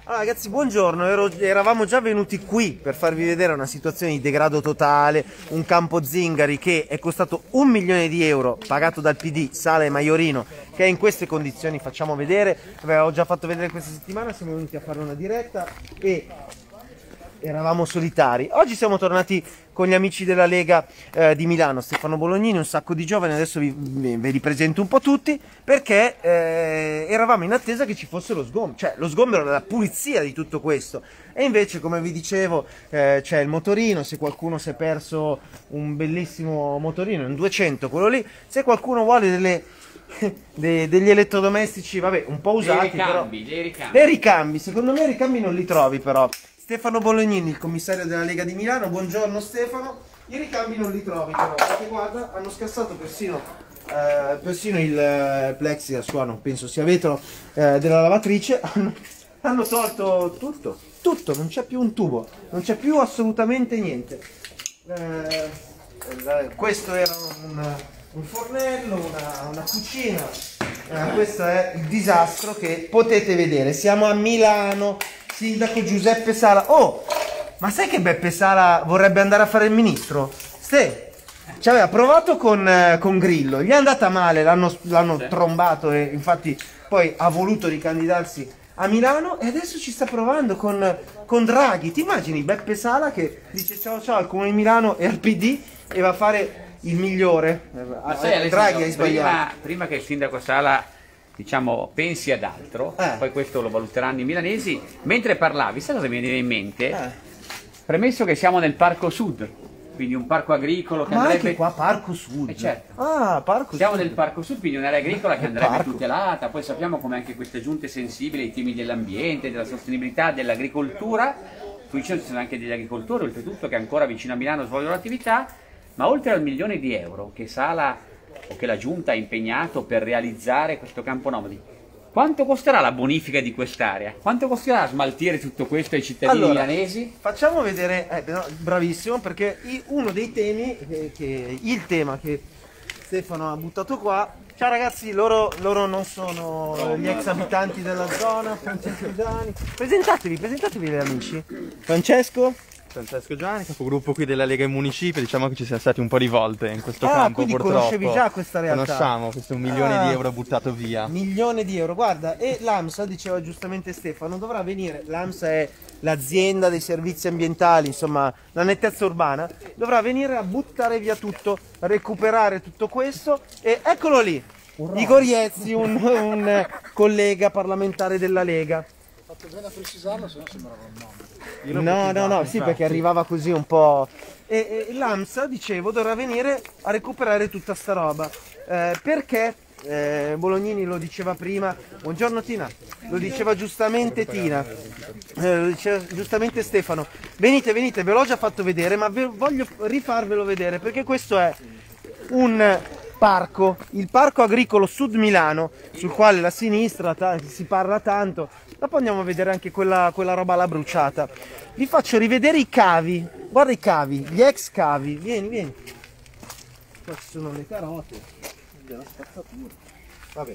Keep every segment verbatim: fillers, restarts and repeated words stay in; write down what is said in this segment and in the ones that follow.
Allora ragazzi, buongiorno, Ero, eravamo già venuti qui per farvi vedere una situazione di degrado totale, un campo zingari che è costato un milione di euro, pagato dal P D, Sala e Maiorino, che è in queste condizioni. Facciamo vedere, avevo già fatto vedere questa settimana, siamo venuti a fare una diretta e eravamo solitari. Oggi siamo tornati con gli amici della Lega eh, di Milano, Stefano Bolognini, un sacco di giovani, adesso vi, ve li presento un po' tutti, perché eh, eravamo in attesa che ci fosse lo sgombero, cioè lo sgombero della pulizia di tutto questo. E invece, come vi dicevo, eh, c'è il motorino. Se qualcuno si è perso un bellissimo motorino, un duecento quello lì, se qualcuno vuole delle... De, degli elettrodomestici, vabbè, un po' usati, dei ricambi, però dei ricambi. dei ricambi, secondo me i ricambi non li trovi. Però Stefano Bolognini, il commissario della Lega di Milano, buongiorno Stefano. I ricambi non li trovi però, perché guarda, hanno scassato persino eh, persino il eh, plexi a suono, penso sia vetro, eh, della lavatrice. hanno, hanno tolto tutto, tutto, non c'è più un tubo, non c'è più assolutamente niente. Eh, eh, questo era un un fornello, una, una cucina, eh, questo è il disastro che potete vedere. Siamo a Milano, sindaco Giuseppe Sala. Oh, ma sai che Beppe Sala vorrebbe andare a fare il ministro? Ste, ci aveva provato con, eh, con Grillo, gli è andata male, l'hanno Sì. trombato e infatti poi ha voluto ricandidarsi a Milano e adesso ci sta provando con, con Draghi. Ti immagini Beppe Sala che dice ciao ciao al Comune di Milano e al P D e va a fare il migliore? Ma sai, Draghi hai sbagliato. Prima, prima che il sindaco Sala, diciamo, pensi ad altro, eh. poi questo lo valuteranno i milanesi, mentre parlavi, sai cosa mi viene in mente? Eh. Premesso che siamo nel Parco Sud, quindi un parco agricolo che Ma andrebbe... anche qua Parco Sud. Eh certo. Ah, Parco Siamo Sud. nel Parco Sud, quindi un'area agricola che Il andrebbe parco. tutelata. Poi sappiamo come anche queste giunte sensibili ai temi dell'ambiente, della sostenibilità, dell'agricoltura. Qui ci sono anche degli agricoltori, oltretutto, che ancora vicino a Milano svolgono l'attività. Ma oltre al milione di euro che Sala o che la Giunta ha impegnato per realizzare questo campo nomadi, quanto costerà la bonifica di quest'area? Quanto costerà smaltire tutto questo ai cittadini Allora, milanesi? facciamo vedere, eh, no, bravissimo, perché i- uno dei temi, che, che- il tema che Stefano ha buttato qua. Ciao ragazzi, loro, loro non sono gli ex abitanti della zona. Francesco Gianni, presentatevi, presentatevi gli amici. Francesco? Francesco Gianni, capogruppo qui della Lega in Municipio. Diciamo che ci siamo stati un po' di volte in questo Ah, campo, quindi purtroppo. conoscevi già questa realtà? Conosciamo, questo è un milione Ah. di euro buttato via. Milione di euro, guarda, e l'AMSA, diceva giustamente Stefano, dovrà venire, l'AMSA è l'azienda dei servizi ambientali, insomma la nettezza urbana, dovrà venire a buttare via tutto, recuperare tutto questo. E eccolo lì, Igor Iezzi, un, un collega parlamentare della Lega. Fatto bene a precisarlo, se no sembrava un nome. No, no, no, sì, perché arrivava così un po'. E, e l'AMSA, dicevo, dovrà venire a recuperare tutta sta roba. Eh, perché eh, Bolognini lo diceva prima. Buongiorno Tina, lo diceva giustamente Tina, eh, lo diceva giustamente Stefano. Venite, venite, ve l'ho già fatto vedere, ma ve, voglio rifarvelo vedere perché questo è un parco, il parco agricolo Sud Milano, sul quale la sinistra si parla tanto. Dopo andiamo a vedere anche quella, quella roba là bruciata. Vi faccio rivedere i cavi, guarda i cavi, gli ex cavi, vieni, vieni. Qua ci sono le carote, della spazzatura, vabbè.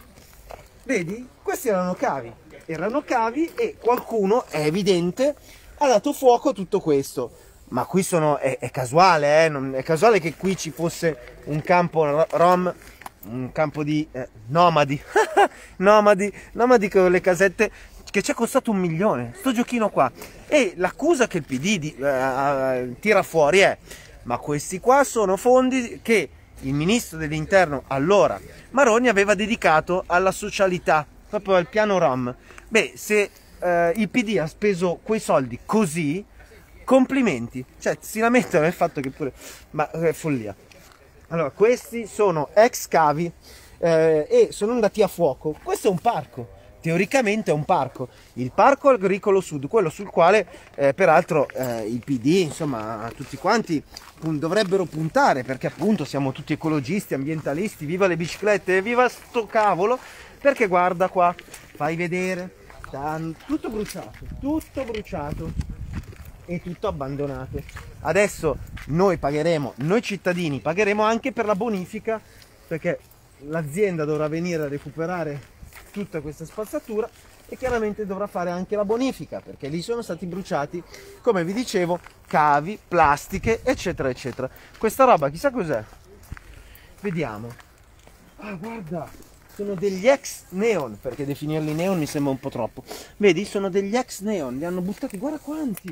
Vedi? Questi erano cavi, erano cavi e qualcuno, è evidente, ha dato fuoco a tutto questo. Ma qui sono, è, è casuale, eh? Non, è casuale che qui ci fosse un campo rom, un campo di eh, nomadi, nomadi, nomadi con le casette, che ci è costato un milione, sto giochino qua. E l'accusa che il P D di, uh, tira fuori è, ma questi qua sono fondi che il ministro dell'interno allora, Maroni, aveva dedicato alla socialità, proprio al piano rom. Beh, se uh, il P D ha speso quei soldi così, complimenti, cioè si lamentano del fatto che pure, ma è follia. Allora, questi sono ex cavi eh, e sono andati a fuoco. Questo è un parco, teoricamente è un parco, il Parco Agricolo Sud, quello sul quale eh, peraltro eh, il P D, insomma, tutti quanti pun- dovrebbero puntare, perché appunto siamo tutti ecologisti, ambientalisti, viva le biciclette, viva sto cavolo, perché guarda qua, fai vedere, tan- tutto bruciato, tutto bruciato. E tutto abbandonato. Adesso noi pagheremo, noi cittadini pagheremo anche per la bonifica, perché l'azienda dovrà venire a recuperare tutta questa spazzatura e chiaramente dovrà fare anche la bonifica, perché lì sono stati bruciati, come vi dicevo, cavi, plastiche, eccetera eccetera. Questa roba chissà cos'è, vediamo. Ah, guarda, sono degli ex neon, perché definirli neon mi sembra un po' troppo. Vedi, sono degli ex neon, li hanno buttati, guarda quanti.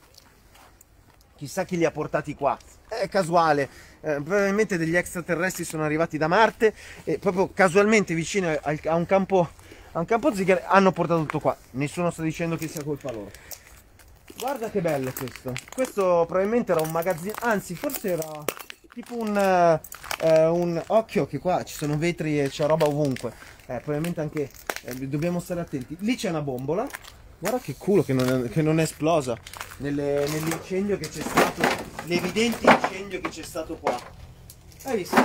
Chissà chi li ha portati qua, è casuale, eh, probabilmente degli extraterrestri sono arrivati da Marte e proprio casualmente vicino a, a un campo, a un campo zingaro hanno portato tutto qua. Nessuno sta dicendo che sia colpa loro. Guarda che bello questo, questo probabilmente era un magazzino, anzi forse era tipo un, eh, un occhio, che qua ci sono vetri e c'è roba ovunque, eh, probabilmente anche, eh, dobbiamo stare attenti. Lì c'è una bombola, guarda che culo che non è, che non è esplosa nelle, nell'incendio che c'è stato, l'evidente incendio che c'è stato qua. Hai visto?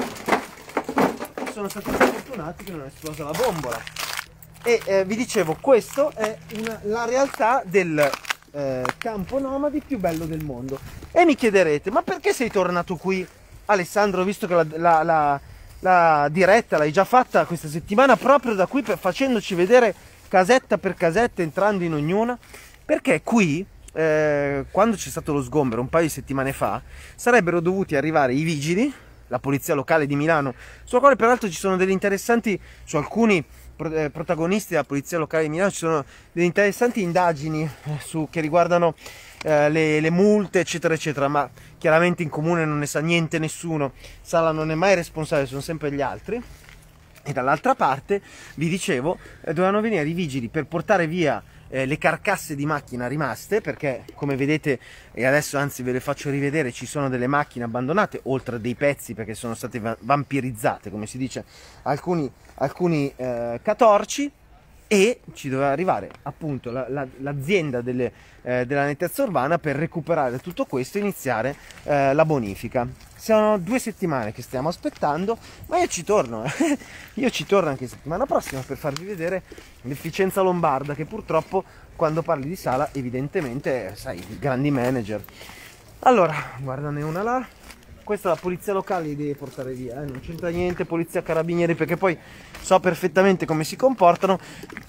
Sono stati fortunati che non è esplosa la bombola. E eh, vi dicevo, questo è una, la realtà del eh, campo nomadi più bello del mondo. E mi chiederete, ma perché sei tornato qui, Alessandro, visto che la, la, la, la diretta l'hai già fatta questa settimana proprio da qui, per, facendoci vedere casetta per casetta, entrando in ognuna? Perché qui, eh, quando c'è stato lo sgombero un paio di settimane fa, sarebbero dovuti arrivare i vigili, la polizia locale di Milano, sulla quale peraltro ci sono delle interessanti, su alcuni eh, protagonisti della polizia locale di Milano ci sono delle interessanti indagini eh, su, che riguardano eh, le, le multe eccetera eccetera, ma chiaramente in comune non ne sa niente nessuno, Sala non è mai responsabile, sono sempre gli altri. E dall'altra parte, vi dicevo, eh, dovevano venire i vigili per portare via eh, le carcasse di macchina rimaste, perché come vedete, e adesso anzi ve le faccio rivedere, ci sono delle macchine abbandonate, oltre a dei pezzi perché sono state va vampirizzate, come si dice, alcuni, alcuni eh, catorci, e ci doveva arrivare appunto l'azienda la, la, delle, eh, della nettezza urbana per recuperare tutto questo e iniziare eh, la bonifica. Sono due settimane che stiamo aspettando, ma io ci torno, eh. Io ci torno anche settimana prossima per farvi vedere l'efficienza lombarda, che purtroppo quando parli di Sala evidentemente, sai, grandi manager. Allora, guardane una là, questa la polizia locale li deve portare via, eh. Non c'entra niente polizia carabinieri, perché poi so perfettamente come si comportano.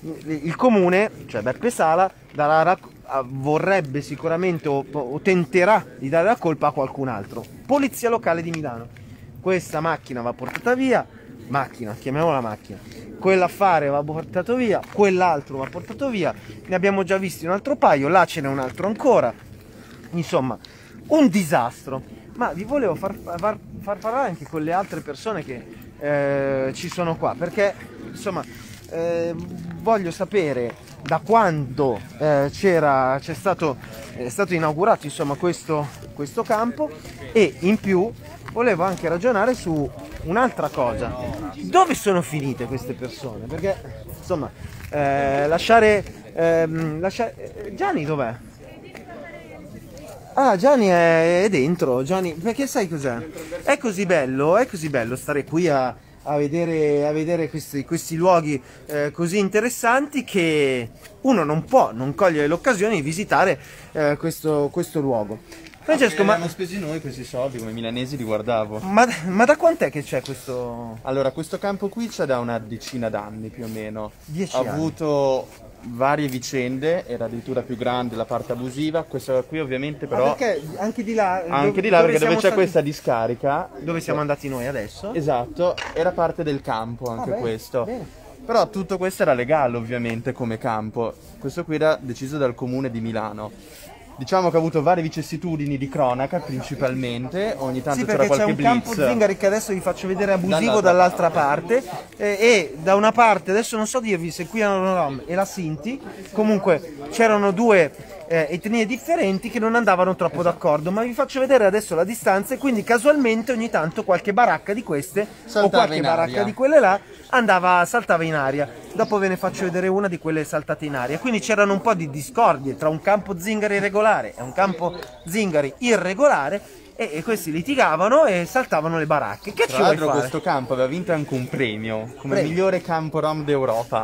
Il comune, cioè Beppe Sala, darà, vorrebbe sicuramente o, o tenterà di dare la colpa a qualcun altro. Polizia locale di Milano, questa macchina va portata via, macchina, chiamiamola macchina, quell'affare va portato via, quell'altro va portato via, ne abbiamo già visti un altro paio, là ce n'è un altro ancora, insomma un disastro. Ma vi volevo far, far, far parlare anche con le altre persone che eh, ci sono qua, perché insomma eh, voglio sapere da quando eh, c'era c'è stato, è stato inaugurato insomma questo, questo campo, e in più volevo anche ragionare su un'altra cosa: dove sono finite queste persone? Perché insomma eh, lasciare, ehm, lasciare... Gianni dov'è? Ah, Gianni è, è dentro, Gianni, perché sai cos'è? È così bello, è così bello stare qui a, a vedere, a vedere questi, questi luoghi eh, così interessanti, che uno non può non cogliere l'occasione di visitare eh, questo, questo luogo. Francesco, ma... abbiamo spesi noi questi soldi, come milanesi li guardavo. Ma, ma da quant'è che c'è questo... Allora, questo campo qui c'è da una decina d'anni più o meno. Dieci Ha anni. avuto varie vicende, era addirittura più grande la parte abusiva, questa qui ovviamente però... Ah, perché anche di là... Anche dove, di là, perché dove siamo c'è stati... questa discarica... Dove siamo andati noi adesso? Esatto, era parte del campo anche Ah, bene, questo. bene. Però tutto questo era legale ovviamente come campo. Questo qui era deciso dal comune di Milano. Diciamo che ha avuto varie vicissitudini di cronaca principalmente, ogni tanto Sì, c'era perché c'è qualche un campo blitz. zingari che adesso vi faccio vedere abusivo Dall'altra dall'altra parte, e, e da una parte, adesso non so dirvi se qui erano Rom e la Sinti, comunque c'erano due eh, etnie differenti che non andavano troppo d'accordo, ma vi faccio vedere adesso la distanza, e quindi casualmente ogni tanto qualche baracca di queste Saltava o qualche in baracca aria. di quelle là andava, saltava in aria. Dopo ve ne faccio vedere una di quelle saltate in aria. Quindi c'erano un po' di discordie tra un campo zingari regolare e un campo zingari irregolare, e, e questi litigavano e saltavano le baracche. Che ci Tra vuoi l'altro fare? questo campo aveva vinto anche un premio come Premio. migliore campo rom d'Europa.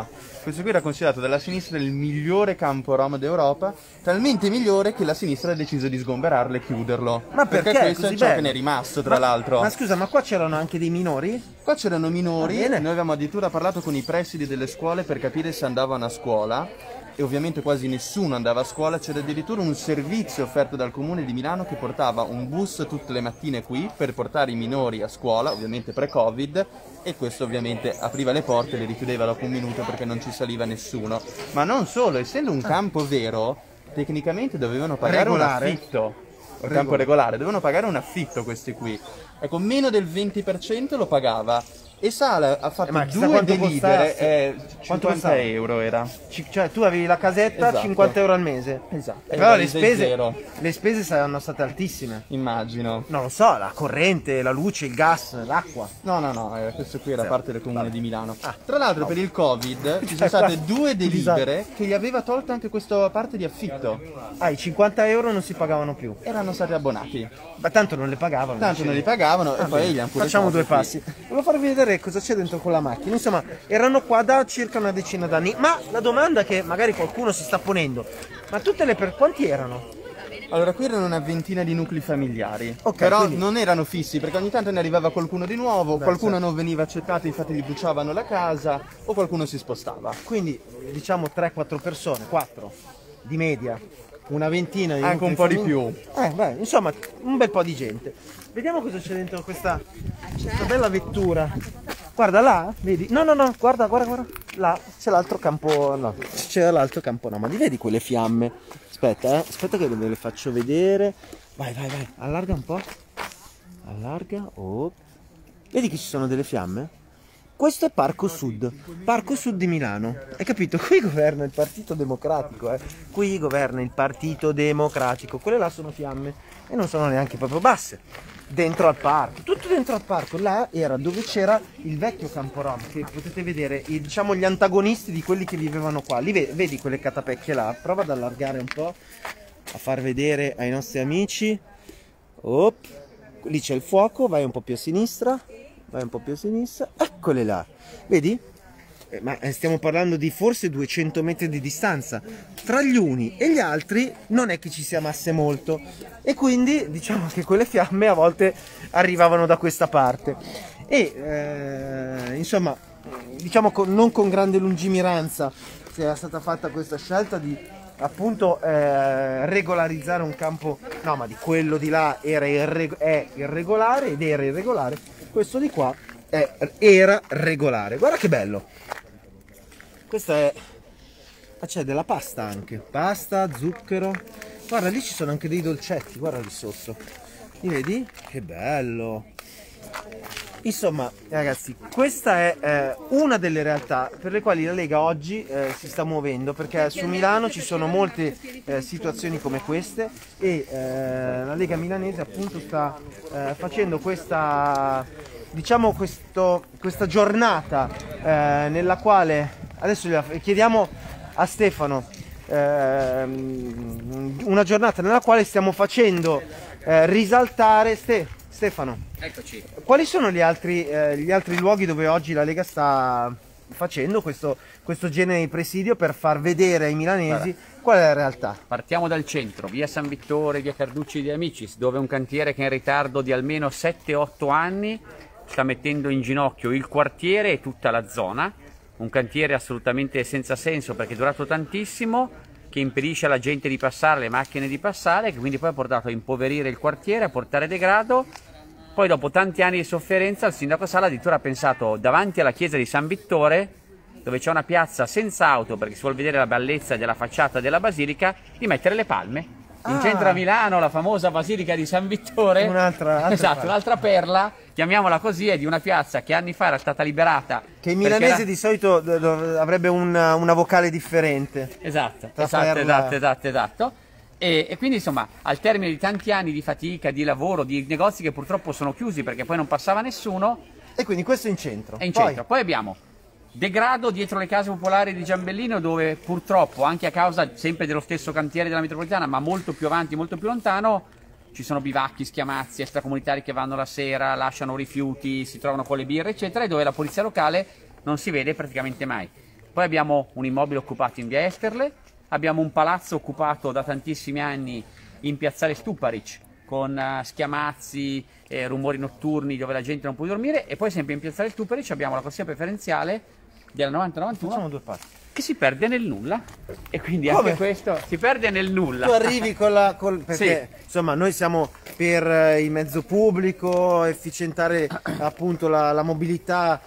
Questo qui era considerato dalla sinistra il migliore campo rom d'Europa, talmente migliore che la sinistra ha deciso di sgomberarlo e chiuderlo. Ma perché? questo Così è ciò bello? che ne è rimasto, tra Ma- l'altro. Ma scusa, ma qua c'erano anche dei minori? Qua c'erano minori, Va bene. noi avevamo addirittura parlato con i presidi delle scuole per capire se andavano a scuola e ovviamente quasi nessuno andava a scuola, c'era addirittura un servizio offerto dal comune di Milano che portava un bus tutte le mattine qui per portare i minori a scuola, ovviamente pre-Covid, e questo ovviamente apriva le porte e le richiudeva dopo un minuto perché non ci saliva nessuno. Ma non solo, essendo un campo vero, tecnicamente dovevano pagare Regolare. un affitto. Un campo regolare, dovevano pagare un affitto questi qui. Ecco, meno del venti per cento lo pagava. E Sala ha fatto Eh, ma chissà due quanto delibere, costasse. eh, Quanto cinquanta costava? euro era. Ci- cioè tu avevi la casetta, Esatto. cinquanta euro al mese. Esatto. Però le Realizza spese, zero. le spese saranno state altissime. Immagino. Non lo so, la corrente, la luce, il gas, l'acqua. No, no, no, eh, questo qui era Zero. parte del comune Vabbè. di Milano. Ah. Tra l'altro per il Covid ci sono Eh, state qua- due delibere che gli aveva tolto anche questa parte di affitto. Ah, i cinquanta euro non si pagavano più. Erano stati abbonati. Ma tanto non le pagavano. Tanto non li pagavano e Va poi bene, gli hanno pure facciamo tolto due qui. passi. Volevo farvi vedere cosa c'è dentro con la macchina. Insomma, erano qua da circa una decina d'anni. Ma la domanda che magari qualcuno si sta ponendo: ma tutte le per quanti erano? Allora, qui erano una ventina di nuclei familiari, Ok, però quindi- non erano fissi perché ogni tanto ne arrivava qualcuno di nuovo, Beh, qualcuno certo. non veniva accettato, infatti gli bruciavano la casa o qualcuno si spostava. Quindi diciamo tre quattro persone, quattro di media, una ventina di Anche un nuclei po' di famigli- Eh, beh, insomma, un bel po' di gente. Vediamo cosa c'è dentro questa, questa bella vettura. Guarda là, vedi? No, no, no, guarda, guarda, guarda. Là c'è l'altro campo, no, c'è l'altro campo, no, ma li vedi quelle fiamme? Aspetta, eh, aspetta che ve le faccio vedere. Vai, vai, vai, allarga un po'. Allarga, oh. Vedi che ci sono delle fiamme? Questo è Parco Sud, Parco Sud di Milano. Hai capito? Qui governa il Partito Democratico, eh. Qui governa il Partito Democratico. Quelle là sono fiamme e non sono neanche proprio basse. Dentro al parco, tutto dentro al parco. Là era dove c'era il vecchio Campo Rom, che potete vedere, i, diciamo gli antagonisti di quelli che vivevano qua. Li ve- vedi quelle catapecchie là? Prova ad allargare un po', a far vedere ai nostri amici. Op. Lì c'è il fuoco, vai un po' più a sinistra, vai un po' più a sinistra, eccole là, vedi? Eh, ma eh, stiamo parlando di forse duecento metri di distanza tra gli uni e gli altri, non è che ci si amasse molto, e quindi diciamo che quelle fiamme a volte arrivavano da questa parte e eh, insomma, diciamo con- non con grande lungimiranza sia stata fatta questa scelta di appunto eh, regolarizzare un campo, no, ma di quello di là era irreg- è irregolare ed era irregolare, questo di qua è, era regolare. Guarda che bello, questa è, ah, c'è della pasta anche, pasta, zucchero, guarda lì ci sono anche dei dolcetti, guarda lì sotto, li vedi? Che bello. Insomma, ragazzi, questa è eh, una delle realtà per le quali la Lega oggi eh, si sta muovendo, perché su Milano ci sono molte eh, situazioni come queste e eh, la Lega milanese appunto sta eh, facendo questa, diciamo, questo, questa giornata eh, nella quale adesso gliela- chiediamo a Stefano ehm, una giornata nella quale stiamo facendo eh, risaltare Ste- Stefano. Eccoci. Quali sono gli altri, eh, gli altri luoghi dove oggi la Lega sta facendo questo, questo genere di presidio per far vedere ai milanesi qual è la realtà? Partiamo dal centro, via San Vittore, via Carducci di Amicis, dove un cantiere che è in ritardo di almeno sette otto anni sta mettendo in ginocchio il quartiere e tutta la zona. Un cantiere assolutamente senza senso perché è durato tantissimo, che impedisce alla gente di passare, alle macchine di passare, che quindi poi ha portato a impoverire il quartiere, a portare degrado. Poi dopo tanti anni di sofferenza il sindaco Sala addirittura ha pensato davanti alla chiesa di San Vittore, dove c'è una piazza senza auto perché si vuole vedere la bellezza della facciata della basilica, di mettere le palme. In Ah. centro a Milano la famosa basilica di San Vittore, Un'altra- altra esatto, perla. un'altra perla, chiamiamola così, è di una piazza che anni fa era stata liberata. Che in perché milanese era- di solito do- do- avrebbe una, una vocale differente. Esatto, Tra esatto, perla- esatto, esatto, esatto. E, e quindi insomma al termine di tanti anni di fatica, di lavoro, di negozi che purtroppo sono chiusi perché poi non passava nessuno, E quindi questo è in centro. è in Poi- centro. Poi abbiamo degrado dietro le case popolari di Giambellino, dove purtroppo anche a causa sempre dello stesso cantiere della metropolitana, ma molto più avanti, molto più lontano, ci sono bivacchi, schiamazzi, extracomunitari che vanno la sera, lasciano rifiuti, si trovano con le birre eccetera, e dove la polizia locale non si vede praticamente mai. Poi abbiamo un immobile occupato in via Esterle, abbiamo un palazzo occupato da tantissimi anni in piazzale Stuparic, con uh, schiamazzi, eh, rumori notturni dove la gente non può dormire, e poi sempre in piazzale Stuparic abbiamo la corsia preferenziale della novanta novantuno. Facciamo due passi. Che si perde nel nulla, e quindi Come? anche questo si perde nel nulla. Tu arrivi con la... Col, perché Sì. insomma noi siamo per eh, il mezzo pubblico, efficientare appunto la, la mobilità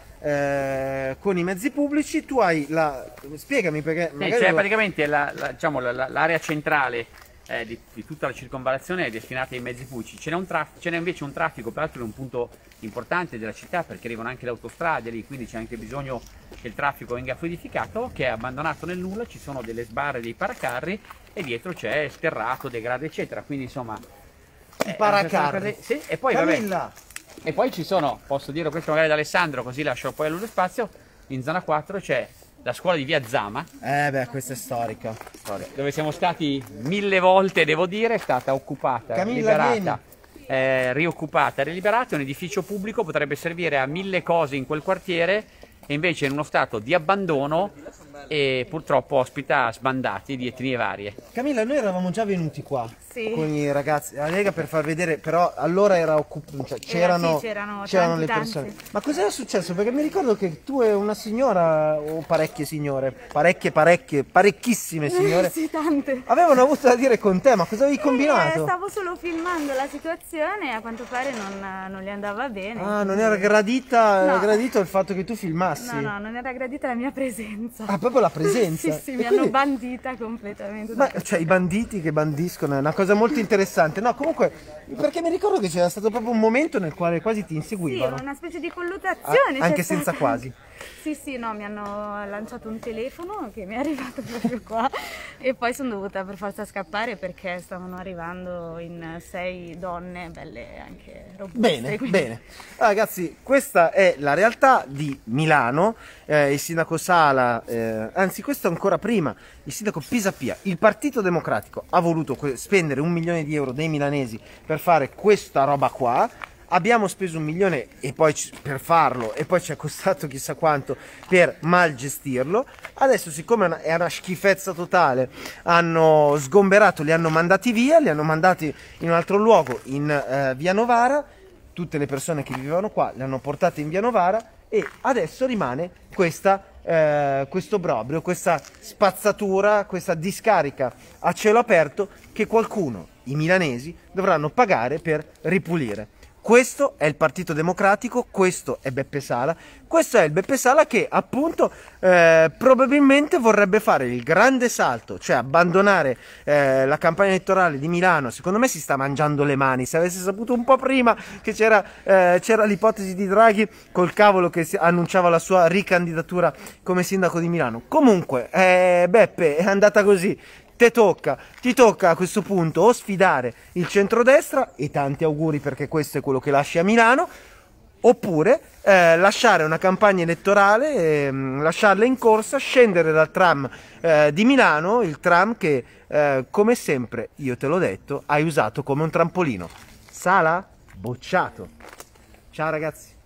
eh, con i mezzi pubblici. Tu hai la... Spiegami perché... Sì, magari cioè la- praticamente la- la- diciamo, la- la- l'area centrale eh, di, di tutta la circonvallazione è destinata ai mezzi pubblici. Ce n'è un traf- ce n'è invece un traffico, peraltro in un punto importante della città, perché arrivano anche le autostrade lì, quindi c'è anche bisogno che il traffico venga fluidificato, che è abbandonato nel nulla. Ci sono delle sbarre, dei paracarri, e dietro c'è sterrato, degrado eccetera, quindi insomma I eh, paracarri. sì, e poi vabbè, Camilla! e poi ci sono, posso dire questo magari ad Alessandro, così lascio poi a lui lo spazio, in zona quattro c'è la scuola di via Zama, Eh beh, questa è storica. dove siamo stati mille volte, devo dire, è stata occupata, Camilla, liberata, eh, rioccupata, reliberata. È un edificio pubblico, potrebbe servire a mille cose in quel quartiere, e invece è in uno stato di abbandono e purtroppo ospita sbandati di etnie varie. Camilla, noi eravamo già venuti qua Sì. con i ragazzi della Lega per far vedere, però allora era occupato, cioè, c'erano, sì, c'erano c'erano tanti, le tanti. persone. Ma cos'era successo? Perché mi ricordo che tu e una signora, o parecchie signore, parecchie, parecchie, parecchissime signore, Sì, tante. avevano avuto da dire con te, ma cosa avevi Eh, combinato? stavo solo filmando la situazione e a quanto pare non, non gli andava bene. Ah, non era gradita, No. gradito il fatto che tu filmassi? No, no, non era gradita la mia presenza. Ah, proprio la presenza? Sì, sì, E mi quindi- hanno bandita completamente. Ma cioè i banditi che bandiscono è una cosa molto interessante. No, comunque, perché mi ricordo che c'era stato proprio un momento nel quale quasi ti Sì, inseguivano. una specie di Ah, colluttazione. c'è anche stata. senza quasi. Sì, sì, no, mi hanno lanciato un telefono che mi è arrivato proprio qua e poi sono dovuta per forza scappare perché stavano arrivando in sei donne belle anche robuste. Bene, quindi- bene. Allora, ragazzi, questa è la realtà di Milano. Eh, il sindaco Sala, eh, anzi questo ancora prima, il sindaco Pisapia, il Partito Democratico ha voluto que- spendere un milione di euro dei milanesi per fare questa roba qua. Abbiamo speso un milione e poi ci- per farlo, e poi ci è costato chissà quanto per mal gestirlo. Adesso, siccome è una, è una schifezza totale, hanno sgomberato, li hanno mandati via, li hanno mandati in un altro luogo, in eh, via Novara. Tutte le persone che vivevano qua le hanno portate in via Novara, e adesso rimane questa, eh, questo obbrobrio, questa spazzatura, questa discarica a cielo aperto che qualcuno, i milanesi, dovranno pagare per ripulire. Questo è il Partito Democratico, questo è Beppe Sala, questo è il Beppe Sala che appunto eh, probabilmente vorrebbe fare il grande salto, cioè abbandonare eh, la campagna elettorale di Milano. Secondo me si sta mangiando le mani. Se avesse saputo un po' prima che c'era eh, c'era l'ipotesi di Draghi, col cavolo che si annunciava la sua ricandidatura come sindaco di Milano. Comunque, eh, Beppe, è andata così. Te tocca, ti tocca a questo punto o sfidare il centrodestra, e tanti auguri perché questo è quello che lasci a Milano, oppure eh, lasciare una campagna elettorale, ehm, lasciarla in corsa, scendere dal tram eh, di Milano, il tram che eh, come sempre, io te l'ho detto, hai usato come un trampolino. Sala, bocciato. Ciao ragazzi.